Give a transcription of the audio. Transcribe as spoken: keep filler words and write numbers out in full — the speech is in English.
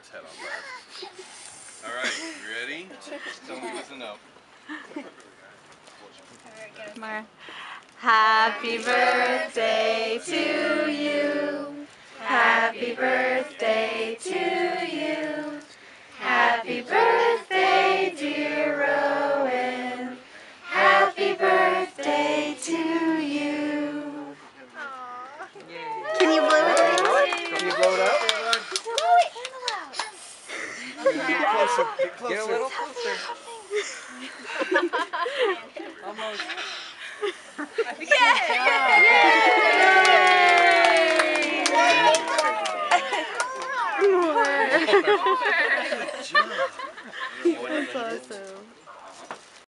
Bart's head on fire. All right, you ready? Don't give us a no. Mara. Happy birthday to you. Happy birthday to you. Happy birthday, dear Rowan. Happy birthday to you. Can you blow it out? Can you blow it out? Blow it Get closer. Get closer. Get a little closer. Almost. That's awesome.